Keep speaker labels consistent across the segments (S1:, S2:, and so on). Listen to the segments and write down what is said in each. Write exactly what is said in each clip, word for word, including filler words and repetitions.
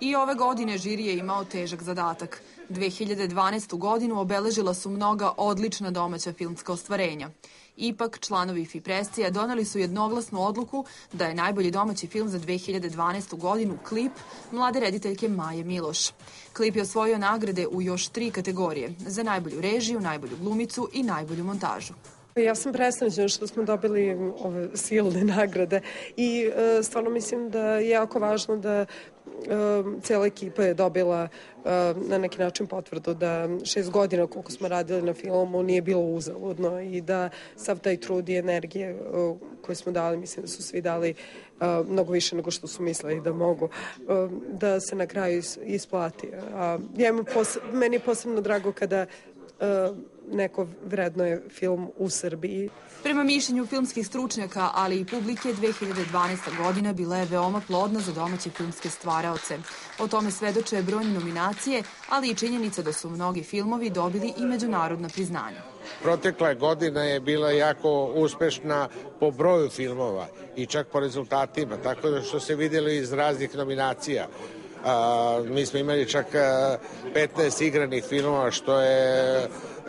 S1: I ove godine žiri je imao težak zadatak. dve hiljade dvanaestu. godinu obeležila su mnoga odlična domaća filmska ostvarenja. Ipak, članovi FIPRESCI-a doneli su jednoglasnu odluku da je najbolji domaći film za dve hiljade dvanaestu. godinu Klip mlade rediteljke Maje Miloš. Klip je osvojio nagrade u još tri kategorije, za najbolju režiju, najbolju glumicu i najbolju montažu.
S2: Ja sam presrećna što smo dobili ove silne nagrade i e, stvarno mislim da je jako važno da e, cijela ekipa je dobila e, na neki način potvrdu da šest godina koliko smo radili na filmu nije bilo uzaludno i da sav taj trud i energije e, koje smo dali, mislim da su svi dali e, mnogo više nego što su mislili da mogu, e, da se na kraju isplati. A, ja pos, meni je posebno drago kada e, neko vrednuje film u Srbiji.
S1: Prema mišljenju filmskih stručnjaka, ali i publike, dve hiljade dvanaesta. godina bila je veoma plodna za domaće filmske stvaraoce. O tome svedoče brojne nominacije, ali i činjenica da su mnogi filmovi dobili i međunarodna priznanja.
S3: Protekla godina je bila jako uspešna po broju filmova i čak po rezultatima, tako da što se vidjeli iz raznih nominacija. A, mi smo imali čak petnaest igranih filmova, što je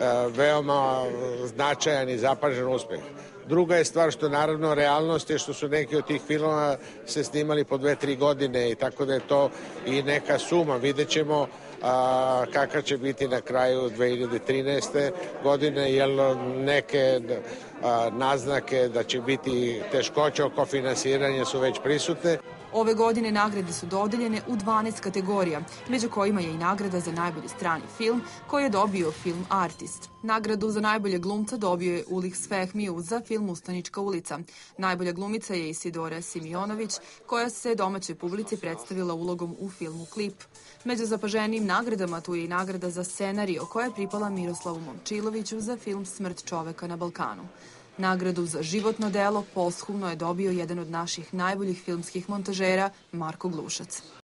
S3: veoma značajan i zapažen uspeh. Druga je stvar što naravno realnost je što su neki od tih filmova se snimali po dve, tri godine i tako da je to i neka suma. Vidjet ćemo a, kakav će biti na kraju dve hiljade trinaeste. godine, jer neke a, naznake da će biti teškoće oko finansiranja su već prisutne.
S1: Ove godine nagrade su dodeljene u dvanaest kategorija, među kojima je i nagrada za najbolji strani film koji je dobio film Artist. Nagradu za najbolje glumca dobio je Ulix Fehmiju za film Ustanička ulica. Najbolja glumica je Isidora Simionović, koja se domaćoj publici predstavila ulogom u filmu Klip. Među zapaženijim nagradama tu je i nagrada za scenario koja je pripala Miroslavu Momčiloviću za film Smrt čoveka na Balkanu. Nagradu za životno delo posthumno je dobio jedan od naših najboljih filmskih montažera, Marko Glušac.